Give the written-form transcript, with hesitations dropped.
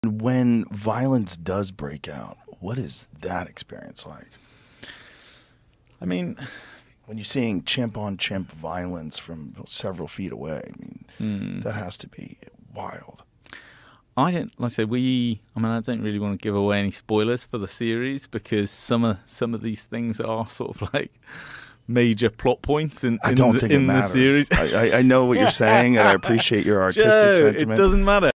When violence does break out, what is that experience like? I mean, when you're seeing chimp on chimp violence from several feet away, I mean, that has to be wild. I don't I don't really want to give away any spoilers for the series, because some of these things are sort of like major plot points in the series. I know what you're saying, and I appreciate your artistic Joe, sentiment. It doesn't matter.